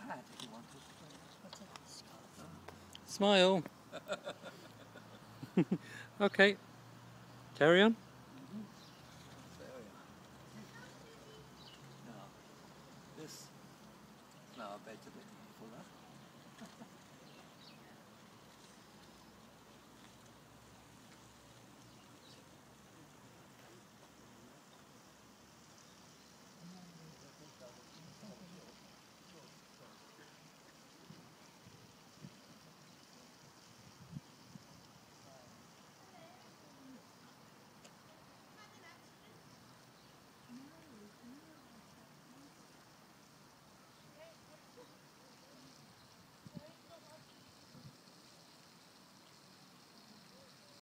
hat if you want to. Smile. Okay. Carry on. There we are. Now, this, no, I bet it's a bit fuller.